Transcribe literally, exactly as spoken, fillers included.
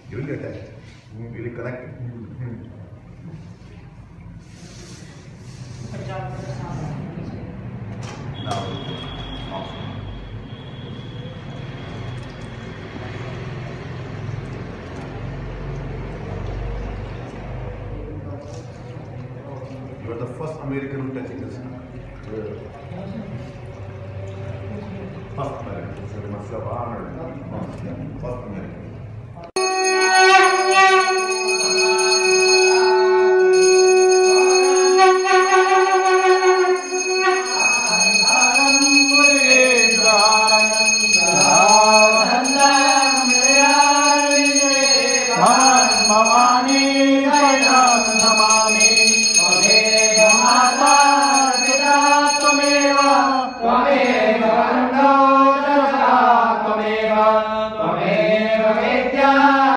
really attached, really connected. Now, awesome. You are the first American who touching this now. First American, so they must have honored. First American. Twameva Vidya